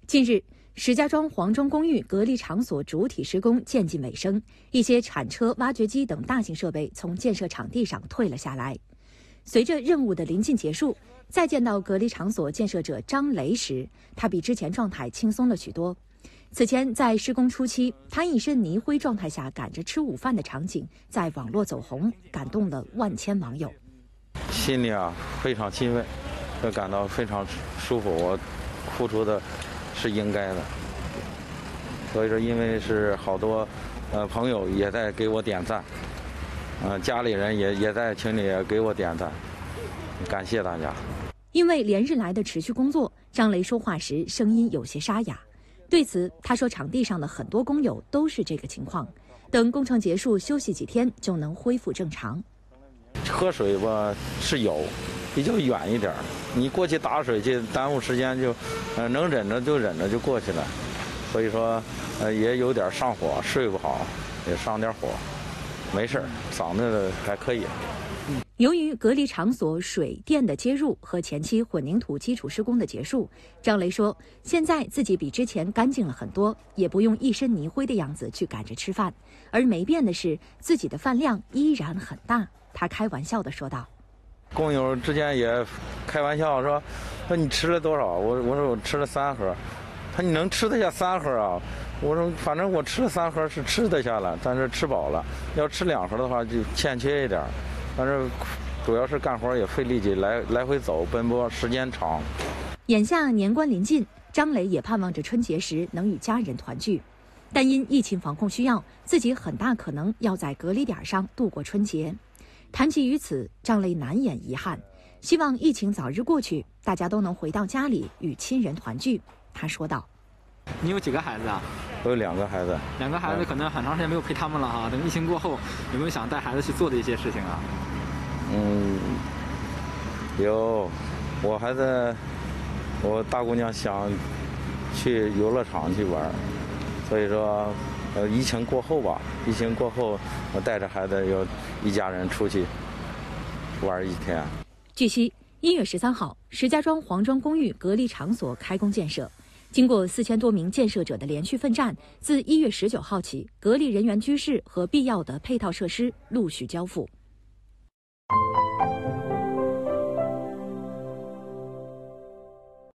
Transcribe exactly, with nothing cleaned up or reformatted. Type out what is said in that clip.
近日，石家庄黄庄公寓隔离场所主体施工渐近尾声，一些铲车、挖掘机等大型设备从建设场地上退了下来。随着任务的临近结束，再见到隔离场所建设者张雷时，他比之前状态轻松了许多。此前在施工初期，他一身泥灰状态下赶着吃午饭的场景在网络走红，感动了万千网友。 心里啊非常欣慰，就感到非常舒服。我付出的是应该的，所以说因为是好多呃朋友也在给我点赞，呃家里人也也在群里也给我点赞，感谢大家。 因为连日来的持续工作，张雷说话时声音有些沙哑。对此，他说场地上的很多工友都是这个情况，等工程结束休息几天就能恢复正常。 喝水吧是有，比较远一点，你过去打水去耽误时间就，呃能忍着就忍着就过去了，所以说呃也有点上火，睡不好，也上点火，没事，嗓子还可以。 由于隔离场所水电的接入和前期混凝土基础施工的结束，张雷说现在自己比之前干净了很多，也不用一身泥灰的样子去赶着吃饭，而没变的是自己的饭量依然很大。他开玩笑地说道。 工友之间也开玩笑说说你吃了多少，我我说我吃了三盒，他你能吃得下三盒啊？我说反正我吃了三盒是吃得下了，但是吃饱了，要吃两盒的话就欠缺一点，但是主要是干活也费力气，来来回走奔波时间长。 眼下年关临近，张雷也盼望着春节时能与家人团聚，但因疫情防控需要，自己很大可能要在隔离点上度过春节。谈及于此，张雷难掩遗憾，希望疫情早日过去，大家都能回到家里与亲人团聚。他说道：“ 你有几个孩子啊？” 我有两个孩子。 两个孩子可能很长时间没有陪他们了哈。等疫情过后，有没有想带孩子去做的一些事情啊？ 嗯，有，我孩子，我大姑娘想去游乐场去玩，所以说。呃，疫情过后吧，疫情过后，我带着孩子有一家人出去玩一天。 据悉，一月十三号，石家庄黄庄公寓隔离场所开工建设。经过四千多名建设者的连续奋战，自一月十九号起，隔离人员居室和必要的配套设施陆续交付。